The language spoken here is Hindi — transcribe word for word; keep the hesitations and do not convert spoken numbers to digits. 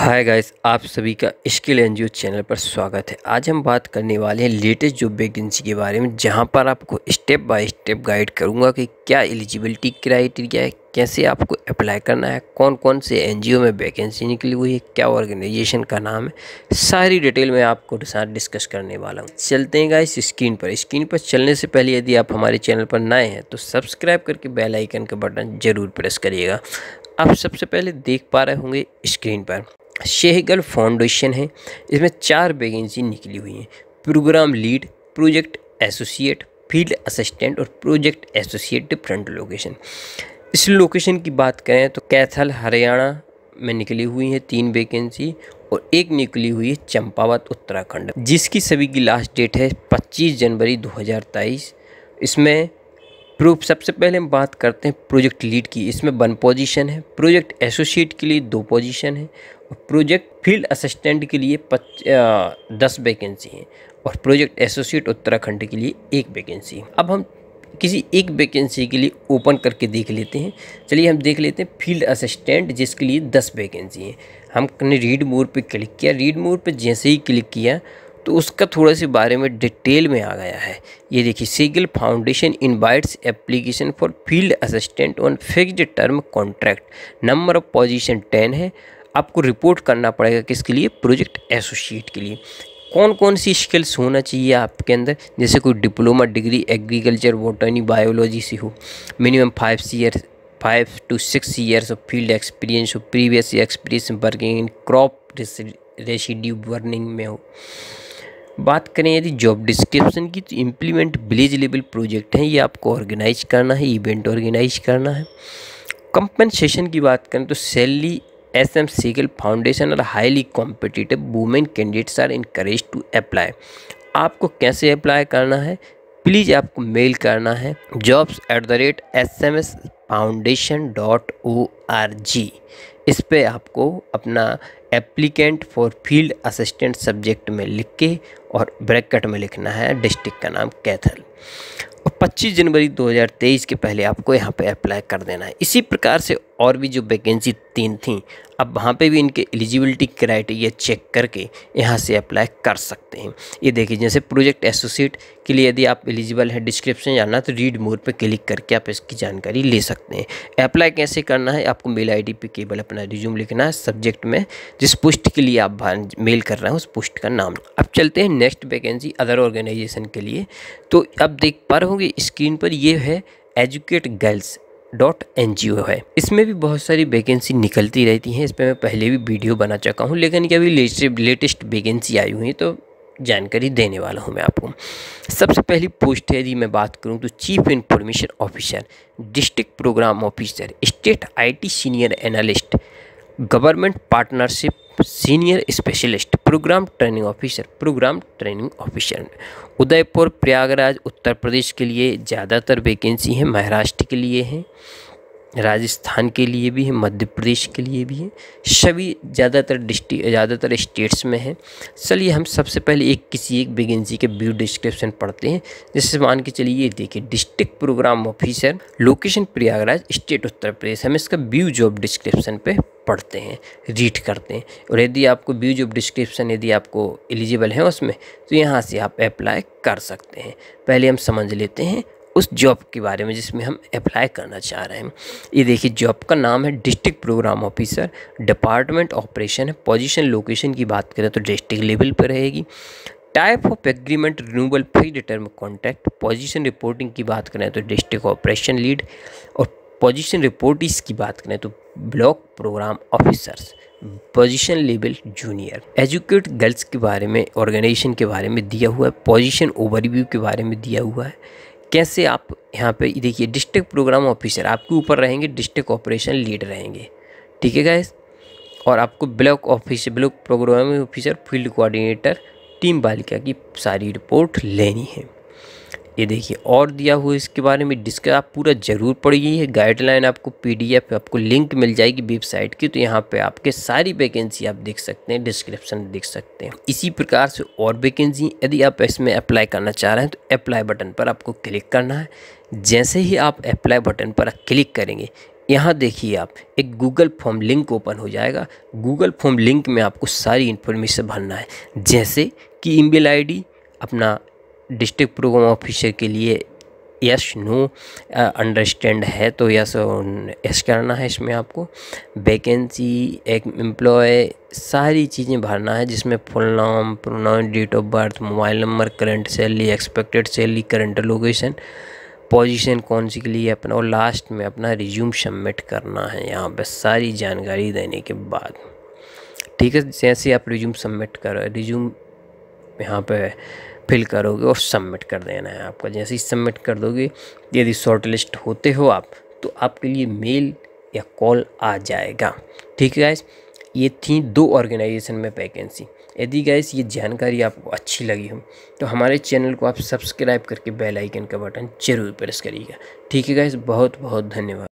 हाय गाइस, आप सभी का स्किल एनजीओ चैनल पर स्वागत है। आज हम बात करने वाले हैं लेटेस्ट जॉब वैकेंसी के बारे में, जहां पर आपको स्टेप बाय स्टेप गाइड करूंगा कि क्या एलिजिबिलिटी क्राइटेरिया है, कैसे आपको अप्लाई करना है, कौन कौन से एनजीओ में वैकेंसी निकली हुई है, क्या ऑर्गेनाइजेशन का नाम है, सारी डिटेल में आपको साथ डिस्कस करने वाला हूँ। चलते हैं गाइस स्क्रीन पर। स्क्रीन पर चलने से पहले यदि आप हमारे चैनल पर नए हैं तो सब्सक्राइब करके बेल आइकन का बटन जरूर प्रेस करिएगा। आप सबसे पहले देख पा रहे होंगे स्क्रीन पर सहगल फाउंडेशन है। इसमें चार वैकेंसी निकली हुई हैं। Programme lead, project associate, field assistant और प्रोजेक्ट एसोसिएट डिफरेंट लोकेशन। इस लोकेशन की बात करें तो कैथल हरियाणा में निकली हुई है तीन वैकेंसी, और एक निकली हुई है चंपावत उत्तराखंड, जिसकी सभी की लास्ट डेट है पच्चीस जनवरी दो हज़ार तेईस। इसमें प्रूफ सबसे पहले हम बात करते हैं प्रोजेक्ट लीड की। इसमें वन पोजीशन है, प्रोजेक्ट एसोसिएट के लिए दो पोजीशन है, और प्रोजेक्ट फील्ड असिस्टेंट के लिए पच दस वैकेंसी है, और प्रोजेक्ट एसोसिएट उत्तराखंड के लिए एक वैकेंसी है। अब हम किसी एक वैकेंसी के लिए ओपन करके देख लेते हैं। चलिए हम देख लेते हैं फील्ड असिस्टेंट, जिसके लिए दस वैकेंसी है। हमने रीड मोर पे क्लिक किया। रीड मोर पे जैसे ही क्लिक किया तो उसका थोड़ा से बारे में डिटेल में आ गया है। ये देखिए, Sehgal foundation invites application for field assistant on fixed term contract. Number of position ten है। आपको रिपोर्ट करना पड़ेगा किसके लिए? प्रोजेक्ट एसोसिएट के लिए। कौन कौन सी स्किल्स होना चाहिए आपके अंदर? जैसे कोई diploma degree agriculture, botany, biology से हो, minimum five year five two six years of field experience हो, previous experience working in crop residue burning में हो। बात करें यदि जॉब डिस्क्रिप्शन की, तो इम्प्लीमेंट विलेज लेवल प्रोजेक्ट है, ये आपको ऑर्गेनाइज करना है, इवेंट ऑर्गेनाइज करना है। कंपनसेशन की बात करें तो salary S M Sehgal foundation और highly competitive women candidates are encourage to apply. आपको कैसे अप्लाई करना है? प्लीज़ आपको मेल करना है jobs at the rate S M S foundation dot O R G. इस पे आपको अपना applicant for field assistant subject में लिख के और ब्रैकेट में लिखना है डिस्ट्रिक्ट का नाम कैथल, और पच्चीस जनवरी दो हज़ार तेईस के पहले आपको यहाँ पे अप्लाई कर देना है। इसी प्रकार से और भी जो वैकेंसी तीन थी, अब वहाँ पे भी इनके एलिजिबिलिटी क्राइटेरिया चेक करके यहाँ से अप्लाई कर सकते हैं। ये देखिए, जैसे प्रोजेक्ट एसोसिएट के लिए यदि आप एलिजिबल हैं, डिस्क्रिप्शन जानना तो रीड मोर पे क्लिक करके आप इसकी जानकारी ले सकते हैं। अप्लाई कैसे करना है? आपको मेल आईडी पे केवल अपना रिज्यूम लिखना है, सब्जेक्ट में जिस पोस्ट के लिए आप मेल कर रहे हैं उस पोस्ट का नाम। अब चलते हैं नेक्स्ट वैकेंसी अदर ऑर्गेनाइजेशन के लिए। तो अब देख पा रहे होंगे स्क्रीन पर, ये है educate girls dot N G O है। इसमें भी बहुत सारी वैकेंसी निकलती रहती हैं। इस पर मैं पहले भी वीडियो बना चुका हूँ, लेकिन क्या अभी लेटेस्ट लेटेस्ट वैकेंसी आई हुई है तो जानकारी देने वाला हूँ मैं आपको। सबसे पहली पोस्ट है, यदि मैं बात करूँ तो chief information officer, district programme officer, state IT senior analyst, government partnership senior specialist, programme training officer, programme training officer. Udaipur, Prayagraj, Uttar Pradesh के लिए ज़्यादातर वैकेंसी है, महाराष्ट्र के लिए है, राजस्थान के लिए भी है, मध्य प्रदेश के लिए भी है, सभी ज़्यादातर डिस्ट्रिक्ट ज़्यादातर स्टेट्स में है। चलिए हम सबसे पहले एक किसी एक वैकेंसी के व्यू डिस्क्रिप्शन पढ़ते हैं। जैसे मान के चलिए, ये देखिए, district programme officer, location Prayagraj, state Uttar Pradesh. हम इसका व्यू जॉब डिस्क्रिप्शन पे पढ़ते हैं, रीड करते हैं, और यदि आपको व्यू जॉब डिस्क्रिप्शन यदि आपको एलिजिबल है उसमें, तो यहाँ से आप अप्लाई कर सकते हैं। पहले हम समझ लेते हैं उस जॉब के बारे में जिसमें हम अप्लाई करना चाह रहे हैं। ये देखिए, जॉब का नाम है district programme officer, department operation है। पोजीशन लोकेशन की बात करें तो डिस्ट्रिक्ट लेवल पर रहेगी। Type of agreement renewable fixed term contract. Position reporting की बात करें तो डिस्ट्रिक्ट ऑपरेशन लीड, और पोजीशन रिपोर्टिस की बात करें तो block programme officers, position level junior. Educate girls के बारे में, ऑर्गेनाइजेशन के बारे में दिया हुआ है। पोजीशन ओवरव्यू के बारे में दिया हुआ है। कैसे आप यहाँ पे देखिए, डिस्ट्रिक्ट प्रोग्राम ऑफिसर आपके ऊपर रहेंगे, डिस्ट्रिक्ट ऑपरेशन लीड रहेंगे, ठीक है गाइस। और आपको block officer, block programme officer, field coordinator, team Balika की सारी रिपोर्ट लेनी है। ये देखिए, और दिया हुआ इसके बारे में डिस्कस आप पूरा जरूर पढ़िए। ये गाइडलाइन आपको पीडीएफ आपको लिंक मिल जाएगी वेबसाइट की, तो यहाँ पे आपके सारी वैकेंसी आप देख सकते हैं, डिस्क्रिप्शन देख सकते हैं। इसी प्रकार से और वैकेंसी यदि आप इसमें अप्लाई करना चाह रहे हैं तो अप्लाई बटन पर आपको क्लिक करना है। जैसे ही आप अप्लाई बटन पर क्लिक करेंगे, यहाँ देखिए आप एक गूगल फॉर्म लिंक ओपन हो जाएगा। गूगल फॉर्म लिंक में आपको सारी इन्फॉर्मेशन भरना है, जैसे कि ईमेल आईडी, अपना डिस्ट्रिक्ट प्रोग्राम ऑफिसर के लिए यस नो अंडरस्टैंड है तो यस यस करना है इसमें आपको। वैकेंसी, एक एम्प्लॉय, सारी चीज़ें भरना है, जिसमें फुल नाम, pronoun, date of birth, mobile number, current salary, expected salary, current location, position कौन सी के लिए अपना, और लास्ट में अपना रिज्यूम सबमिट करना है यहाँ पे सारी जानकारी देने के बाद। ठीक है, जैसे आप रिज्यूम सबमिट करो, रिज्यूम यहाँ पे फिल करोगे और सबमिट कर देना है आपका। जैसे ही सबमिट कर दोगे, यदि शॉर्ट लिस्ट होते हो आप, तो आपके लिए मेल या कॉल आ जाएगा। ठीक है गाइस, ये थी दो ऑर्गेनाइजेशन में वैकेंसी। यदि गाइस ये जानकारी आपको अच्छी लगी हो तो हमारे चैनल को आप सब्सक्राइब करके बेल आइकन का बटन जरूर प्रेस करिएगा। ठीक है गाइस, बहुत बहुत धन्यवाद।